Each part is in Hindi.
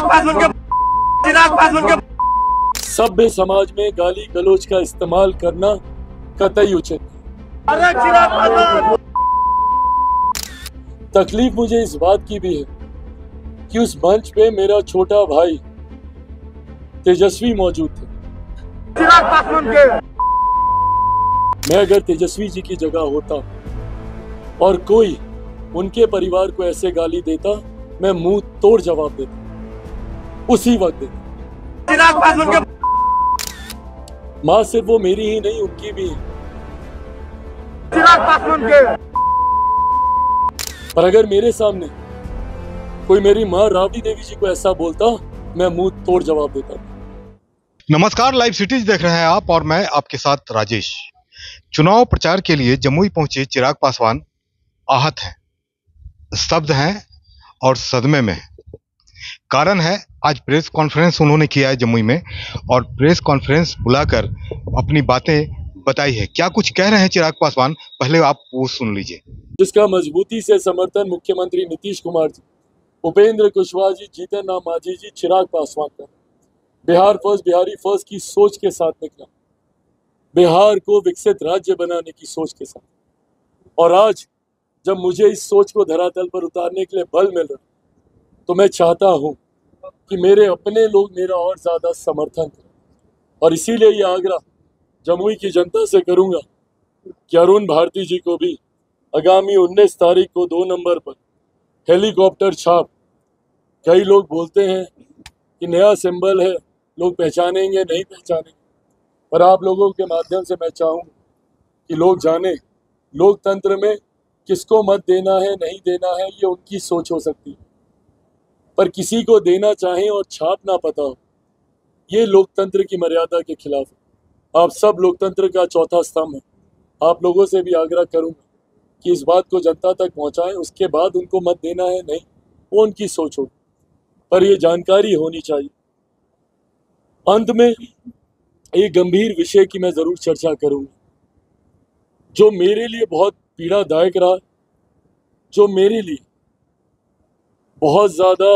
सभ्य समाज में गाली गलौज का इस्तेमाल करना कतई उचित नहीं। तकलीफ मुझे इस बात की भी है कि उस मंच पे मेरा छोटा भाई तेजस्वी मौजूद थे। मैं अगर तेजस्वी जी की जगह होता और कोई उनके परिवार को ऐसे गाली देता, मैं मुंह तोड़ जवाब देता, उसी वक्त देता। मां सिर्फ वो मेरी ही नहीं, उनकी भी है। पर अगर मेरे सामने कोई मेरी मां राबड़ी देवी जी को ऐसा बोलता, मैं मुंह तोड़ जवाब देता। नमस्कार, लाइव सिटीज देख रहे हैं आप और मैं आपके साथ राजेश। चुनाव प्रचार के लिए जमुई पहुंचे चिराग पासवान आहत हैं, स्तब्ध हैं और सदमे में हैं। कारण है, आज प्रेस कॉन्फ्रेंस उन्होंने किया है जमुई में और प्रेस कॉन्फ्रेंस बुलाकर अपनी बातें बताई है। क्या कुछ कह रहे हैं चिराग पासवान, पहले आप वो सुन लीजिए। जिसका मजबूती से समर्थन मुख्यमंत्री नीतीश कुमार जी, उपेंद्र कुशवाहा जी, जीतन राम मांझी जी, चिराग पासवान का बिहार फर्स्ट, बिहारी फर्स्ट की सोच के साथ निकला, बिहार को विकसित राज्य बनाने की सोच के साथ। और आज जब मुझे इस सोच को धरातल पर उतारने के लिए बल मिल रहा, तो मैं चाहता हूं कि मेरे अपने लोग मेरा और ज्यादा समर्थन करें। और इसीलिए ये आग्रह जमुई की जनता से करूंगा कि अरुण भारती जी को भी आगामी 19 तारीख को 2 नंबर पर हेलीकॉप्टर छाप, कई लोग बोलते हैं कि नया सिंबल है, लोग पहचानेंगे नहीं पहचानेंगे, पर आप लोगों के माध्यम से मैं चाहूँगा कि लोग जाने लोकतंत्र में किसको मत देना है नहीं देना है, ये उनकी सोच हो सकती है, पर किसी को देना चाहें और छाप ना पता हो, ये लोकतंत्र की मर्यादा के खिलाफ है। आप सब लोकतंत्र का चौथा स्तंभ है। आप लोगों से भी आग्रह करूंगा कि इस बात को जनता तक पहुंचाएं, उसके बाद उनको मत देना है नहीं, वो उनकी सोच होगी, पर ये जानकारी होनी चाहिए। अंत में एक गंभीर विषय की मैं जरूर चर्चा करूंगा, जो मेरे लिए बहुत पीड़ादायक रहा, जो मेरे लिए बहुत ज्यादा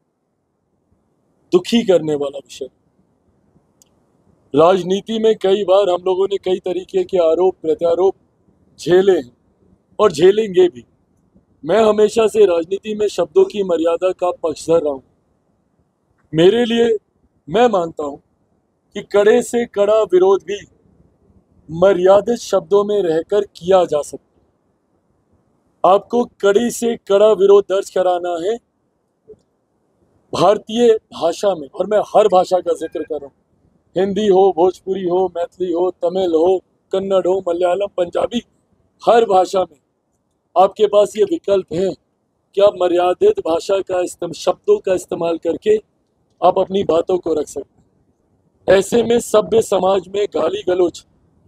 दुखी करने वाला विषय। राजनीति में कई बार हम लोगों ने कई तरीके के आरोप प्रत्यारोप झेले हैं और झेलेंगे भी। मैं हमेशा से राजनीति में शब्दों की मर्यादा का पक्षधर रहा हूं। मेरे लिए मैं मानता हूं कि कड़े से कड़ा विरोध भी मर्यादित शब्दों में रहकर किया जा सकता है। आपको कड़ी से कड़ा विरोध दर्ज कराना है भारतीय भाषा में, और मैं हर भाषा का जिक्र कर रहा हूँ, हिंदी हो, भोजपुरी हो, मैथिली हो, तमिल हो, कन्नड़ हो, मलयालम, पंजाबी, हर भाषा में आपके पास ये विकल्प है कि आप मर्यादित भाषा का शब्दों का इस्तेमाल करके आप अपनी बातों को रख सकते हैं। ऐसे में सभ्य समाज में गाली गलौज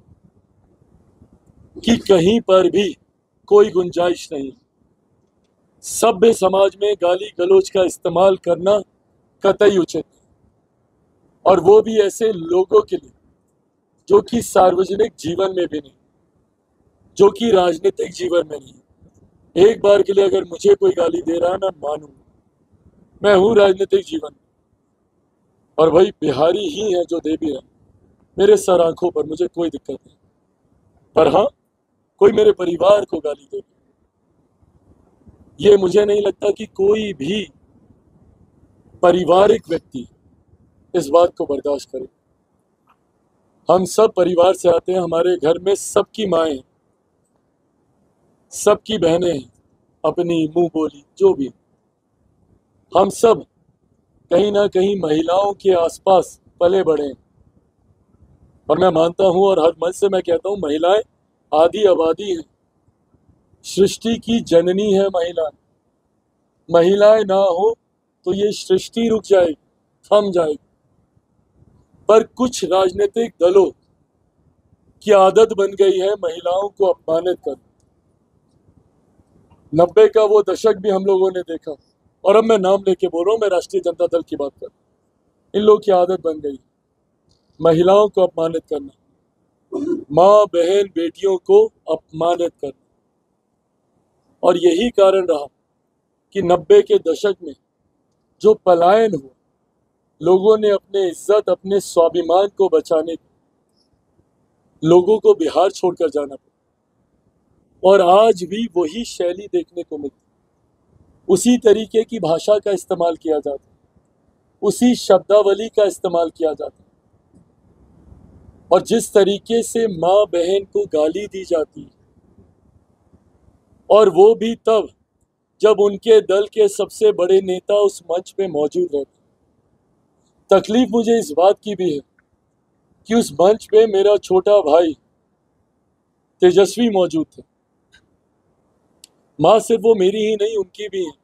की कहीं पर भी कोई गुंजाइश नहीं। सभ्य समाज में गाली गलौज का इस्तेमाल करना कतई उचित नहीं, और वो भी ऐसे लोगों के लिए जो कि सार्वजनिक जीवन में भी नहीं, जो कि राजनीतिक जीवन में नहीं। एक बार के लिए अगर मुझे कोई गाली दे रहा, मैं मानूंगा, मैं हूं राजनीतिक जीवन में, और भाई बिहारी ही है जो दे भी रहा, मेरे सर आंखों पर, मुझे कोई दिक्कत नहीं। पर हाँ, कोई मेरे परिवार को गाली दे, ये मुझे नहीं लगता कि कोई भी पारिवारिक व्यक्ति इस बात को बर्दाश्त करे। हम सब परिवार से आते हैं, हमारे घर में सबकी माएँ हैं, सबकी बहनें हैं, अपनी मुंह बोली जो भी। हम सब कहीं ना कहीं महिलाओं के आसपास पले बढ़े हैं, और मैं मानता हूं और हर मन से मैं कहता हूं, महिलाएं आधी आबादी हैं, सृष्टि की जननी है महिला। महिलाएं ना हो तो ये सृष्टि रुक जाएगी, थम जाएगी। पर कुछ राजनीतिक दलों की आदत बन गई है महिलाओं को अपमानित करना। 90 का वो दशक भी हम लोगों ने देखा, और अब मैं नाम लेके बोल रहा हूं, मैं राष्ट्रीय जनता दल की बात कर रहा हूं। इन लोगों की आदत बन गई महिलाओं को अपमानित करना, माँ बहन बेटियों को अपमानित करना। और यही कारण रहा कि 90 के दशक में जो पलायन हुआ, लोगों ने अपने इज्जत, अपने स्वाभिमान को बचाने लोगों को बिहार छोड़कर जाना पड़ा। और आज भी वही शैली देखने को मिलती, उसी तरीके की भाषा का इस्तेमाल किया जाता, उसी शब्दावली का इस्तेमाल किया जाता, और जिस तरीके से माँ बहन को गाली दी जाती है, और वो भी तब जब उनके दल के सबसे बड़े नेता उस मंच पे मौजूद रहते। तकलीफ मुझे इस बात की भी है कि उस मंच पे मेरा छोटा भाई तेजस्वी मौजूद थे। माँ सिर्फ वो मेरी ही नहीं, उनकी भी है।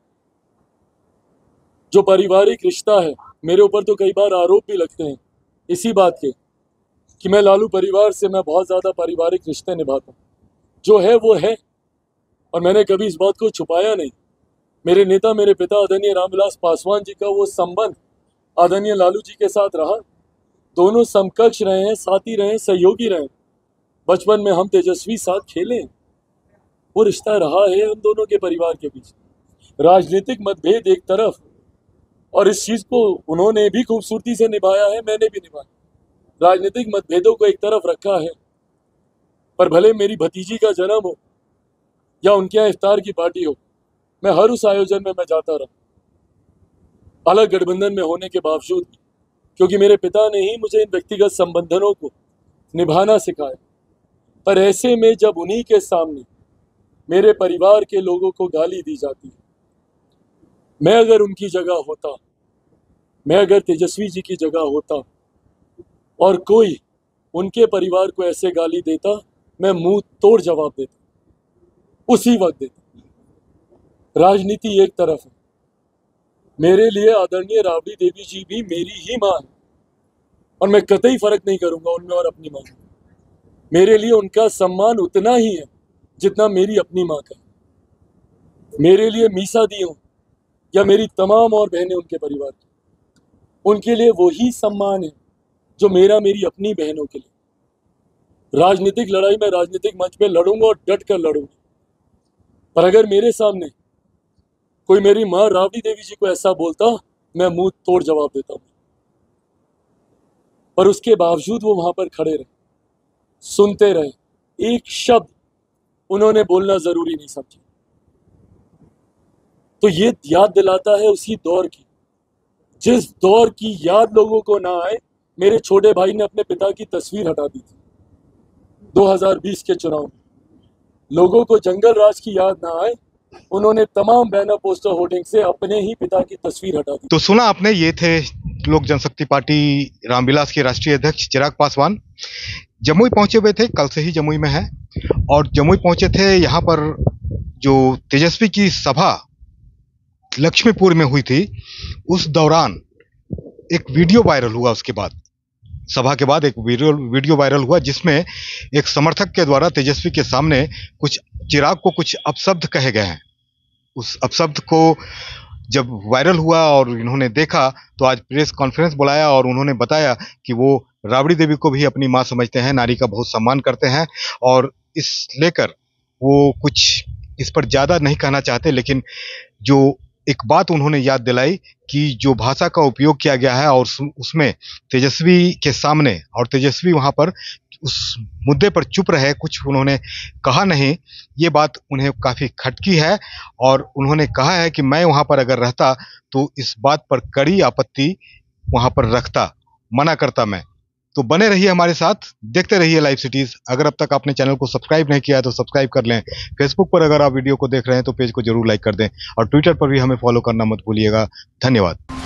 जो पारिवारिक रिश्ता है, मेरे ऊपर तो कई बार आरोप भी लगते हैं इसी बात के कि मैं लालू परिवार से मैं बहुत ज़्यादा पारिवारिक रिश्ते निभाता हूँ। जो है वो है, और मैंने कभी इस बात को छुपाया नहीं। मेरे नेता, मेरे पिता आदरणीय रामविलास पासवान जी का वो संबंध आदरणीय लालू जी के साथ रहा। दोनों समकक्ष रहे हैं, साथी रहे, सहयोगी रहे। बचपन में हम तेजस्वी साथ खेले, वो रिश्ता रहा है हम दोनों के परिवार के बीच। राजनीतिक मतभेद एक तरफ, और इस चीज़ को उन्होंने भी खूबसूरती से निभाया है, मैंने भी निभाया। राजनीतिक मतभेदों को एक तरफ रखा है, पर भले मेरी भतीजी का जन्म हो या उनके यहाँ इफ्तार की पार्टी हो, मैं हर उस आयोजन में मैं जाता रहा, अलग गठबंधन में होने के बावजूद भी, क्योंकि मेरे पिता ने ही मुझे इन व्यक्तिगत संबंधों को निभाना सिखाया। पर ऐसे में जब उन्हीं के सामने मेरे परिवार के लोगों को गाली दी जाती है, मैं अगर उनकी जगह होता, मैं अगर तेजस्वी जी की जगह होता और कोई उनके परिवार को ऐसे गाली देता, मैं मुंह तोड़ जवाब देता, उसी वक्त देता। राजनीति एक तरफ है, मेरे लिए आदरणीय राबड़ी देवी जी भी मेरी ही माँ है, और मैं कतई फर्क नहीं करूंगा उनमें और अपनी माँ में। मेरे लिए उनका सम्मान उतना ही है जितना मेरी अपनी माँ का। मेरे लिए मीसा दी हो या मेरी तमाम और बहनें उनके परिवार की, उनके लिए वही सम्मान है जो मेरा मेरी अपनी बहनों के लिए। राजनीतिक लड़ाई मैं राजनीतिक मंच पे लड़ूंगा और डट कर लड़ूंगा, पर अगर मेरे सामने कोई मेरी माँ राबड़ी देवी जी को ऐसा बोलता, मैं मुंह तोड़ जवाब देता हूँ। पर उसके बावजूद वो वहां पर खड़े रहे, सुनते रहे, एक शब्द उन्होंने बोलना जरूरी नहीं समझा। तो ये याद दिलाता है उसी दौर की, जिस दौर की याद लोगों को ना आए। मेरे छोटे भाई ने अपने पिता की तस्वीर हटा दी थी 2020 के चुनाव में। लोगों को जंगल राज की याद ना आए, उन्होंने तमाम बैनर पोस्टर होर्डिंग से अपने ही पिता की तस्वीर हटा दी। तो सुना आपने, ये थे लोक जनशक्ति पार्टी रामविलास के राष्ट्रीय अध्यक्ष चिराग पासवान। जमुई पहुंचे हुए थे, कल से ही जमुई में है, और जमुई पहुंचे थे। यहाँ पर जो तेजस्वी की सभा लक्ष्मीपुर में हुई थी, उस दौरान एक वीडियो वायरल हुआ। उसके बाद सभा के बाद एक वीडियो वायरल हुआ जिसमें एक समर्थक के द्वारा तेजस्वी के सामने कुछ चिराग को कुछ अपशब्द कहे गए हैं। उस अपशब्द को जब वायरल हुआ और इन्होंने देखा तो आज प्रेस कॉन्फ्रेंस बुलाया और उन्होंने बताया कि वो राबड़ी देवी को भी अपनी मां समझते हैं, नारी का बहुत सम्मान करते हैं, और इस लेकर वो कुछ इस पर ज़्यादा नहीं कहना चाहते। लेकिन जो एक बात उन्होंने याद दिलाई कि जो भाषा का उपयोग किया गया है और उसमें तेजस्वी के सामने, और तेजस्वी वहाँ पर उस मुद्दे पर चुप रहे, कुछ उन्होंने कहा नहीं, ये बात उन्हें काफ़ी खटकी है। और उन्होंने कहा है कि मैं वहाँ पर अगर रहता तो इस बात पर कड़ी आपत्ति वहाँ पर रखता, मना करता मैं। तो बने रहिए हमारे साथ, देखते रहिए लाइव सिटीज़। अगर अब तक आपने चैनल को सब्सक्राइब नहीं किया है तो सब्सक्राइब कर लें। फेसबुक पर अगर आप वीडियो को देख रहे हैं तो पेज को जरूर लाइक कर दें, और ट्विटर पर भी हमें फॉलो करना मत भूलिएगा। धन्यवाद।